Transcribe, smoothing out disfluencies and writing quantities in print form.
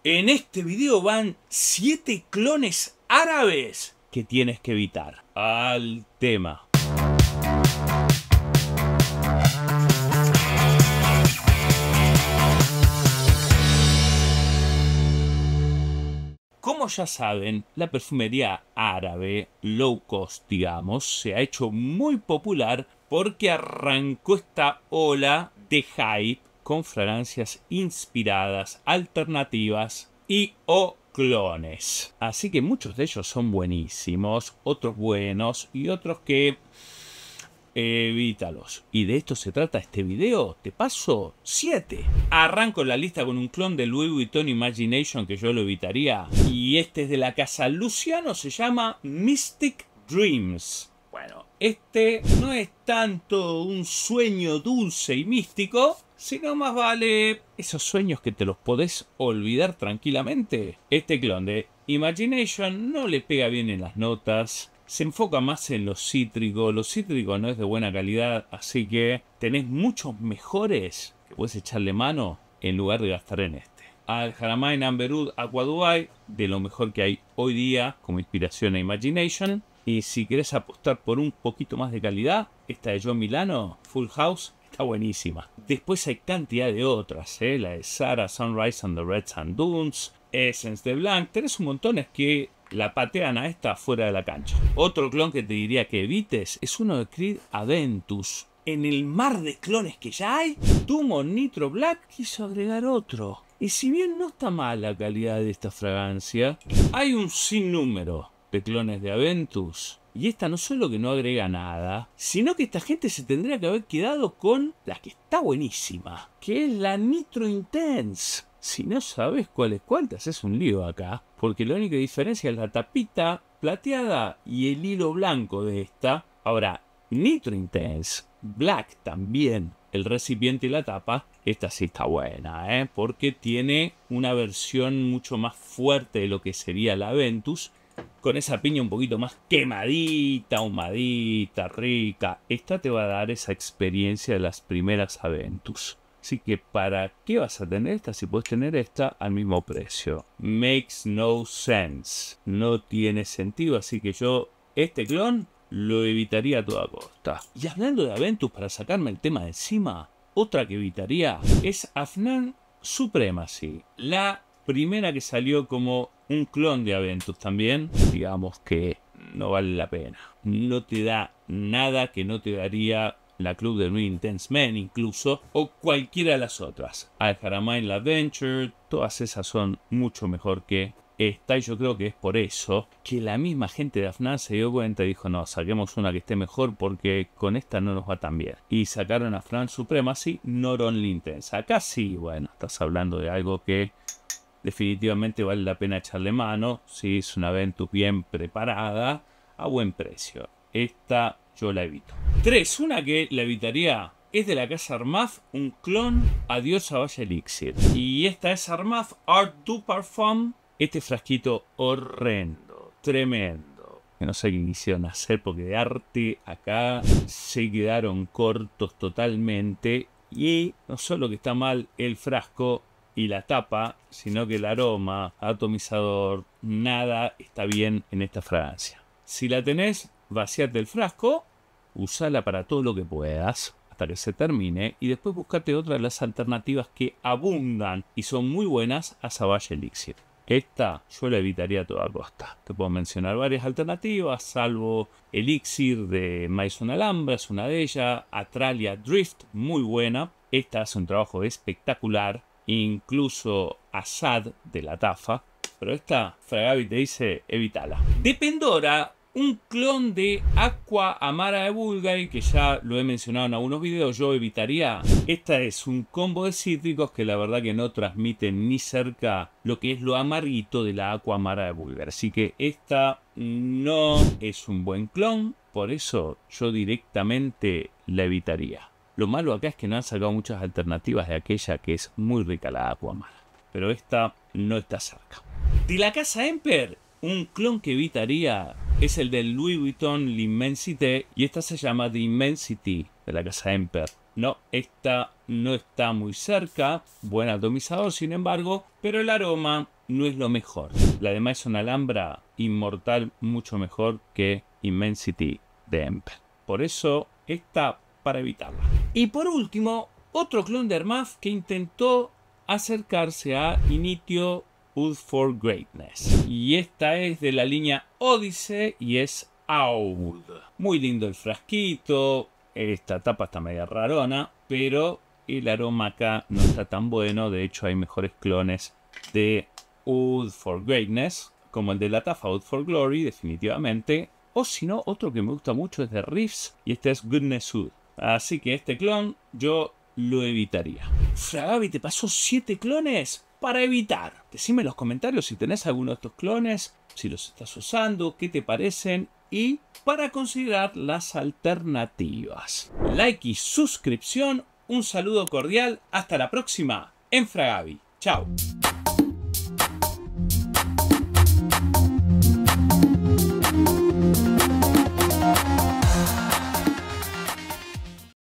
En este video van 7 clones árabes que tienes que evitar. Al tema. Como ya saben, la perfumería árabe, low cost digamos, se ha hecho muy popular porque arrancó esta ola de hype con fragancias inspiradas, alternativas y o clones. Así que muchos de ellos son buenísimos, otros buenos y otros que evítalos. Y de esto se trata este video. Te paso 7. Arranco la lista con un clon de Louis Vuitton Imagination que yo lo evitaría. Y este es de la casa Luciano, se llama Mystic Dreams. Bueno, este no es tanto un sueño dulce y místico, sino más vale esos sueños que te los podés olvidar tranquilamente. Este clon de Imagination no le pega bien en las notas. Se enfoca más en los cítricos no es de buena calidad, así que tenés muchos mejores que puedes echarle mano en lugar de gastar en este. Al Haramain Amber Oud Aqua Dubai, de lo mejor que hay hoy día como inspiración a Imagination. Y si querés apostar por un poquito más de calidad, esta de John Milano, Full House, está buenísima. Después hay cantidad de otras, la de Zara Sunrise on the Red Sand Dunes, Essence de Blanc, tenés un montón que la patean a esta fuera de la cancha. Otro clon que te diría que evites es uno de Creed Aventus. En el mar de clones que ya hay, Tumo Nitro Black quiso agregar otro. Y si bien no está mal la calidad de esta fragancia, hay un sinnúmero de clones de Aventus. Y esta no solo que no agrega nada, sino que esta gente se tendría que haber quedado con la que está buenísima, que es la Nitro Intense. Si no sabes cuál es cuál, te haces un lío acá, porque la única diferencia es la tapita plateada y el hilo blanco de esta. Ahora, Nitro Intense, Black también, el recipiente y la tapa, esta sí está buena, porque tiene una versión mucho más fuerte de lo que sería la Aventus, con esa piña un poquito más quemadita, ahumadita, rica. Esta te va a dar esa experiencia de las primeras Aventus. Así que ¿para qué vas a tener esta si puedes tener esta al mismo precio? Makes no sense. No tiene sentido, así que yo este clon lo evitaría a toda costa. Y hablando de Aventus, para sacarme el tema de encima, otra que evitaría es Afnan Supremacy. La primera que salió como un clon de Aventus también, digamos que no vale la pena. No te da nada que no te daría la Club de Nuit Intense Men incluso, o cualquiera de las otras. Al Haramain La Adventure, todas esas son mucho mejor que esta, y yo creo que es por eso que la misma gente de Afnan se dio cuenta y dijo, no, saquemos una que esté mejor porque con esta no nos va tan bien. Y sacaron a Afnan Supremacy Not Only Intense. Acá sí, bueno, estás hablando de algo que definitivamente vale la pena echarle mano, si es una Aventus bien preparada, a buen precio. Esta yo la evito. 3. Una que la evitaría es de la casa Armaf, un clon Adiós Savage Elixir. Y esta es Armaf Art du Parfum. Este frasquito horrendo, tremendo. Que no sé qué quisieron hacer porque de arte acá se quedaron cortos totalmente. Y no solo que está mal el frasco y la tapa, sino que el aroma, atomizador, nada está bien en esta fragancia. Si la tenés, vaciate el frasco, usala para todo lo que puedas hasta que se termine y después buscate otra de las alternativas que abundan y son muy buenas a Savage Elixir. Esta yo la evitaría a toda costa. Te puedo mencionar varias alternativas, salvo Elixir de Maison Alhambra, es una de ellas. Atralia Drift, muy buena. Esta hace un trabajo espectacular. Incluso Assad de la Tafa. Pero esta Fragavi te dice evítala. De Pendora, un clon de Aqua Amara de Bulgari, que ya lo he mencionado en algunos videos, yo evitaría. Esta es un combo de cítricos que la verdad que no transmiten ni cerca lo que es lo amarguito de la Aqua Amara de Bulgari. Así que esta no es un buen clon, por eso yo directamente la evitaría. Lo malo acá es que no han sacado muchas alternativas de aquella que es muy rica, la Aqua Amara. Pero esta no está cerca. De la casa Emper, un clon que evitaría es el del Louis Vuitton L'Immensité, y esta se llama The Immensity de la casa Emper. No, esta no está muy cerca. Buen atomizador, sin embargo, pero el aroma no es lo mejor. La de Maison Alhambra, inmortal, mucho mejor que Immensity de Empel. Por eso, esta para evitarla. Y por último, otro clon de Hermaf que intentó acercarse a Initio Oud for Greatness. Y esta es de la línea Odyssey y es Oud. Muy lindo el frasquito. Esta tapa está media rarona, pero el aroma acá no está tan bueno. De hecho, hay mejores clones de Oud for Greatness, como el de la Tafa Oud for Glory, definitivamente. O si no, otro que me gusta mucho es de Riffs, y este es Goodness Oud. Así que este clon yo lo evitaría. Fragavi, ¿te pasó 7 clones para evitar? Decime en los comentarios si tenés alguno de estos clones, si los estás usando, qué te parecen y para considerar las alternativas. Like y suscripción. Un saludo cordial. Hasta la próxima en Fragavi. Chao.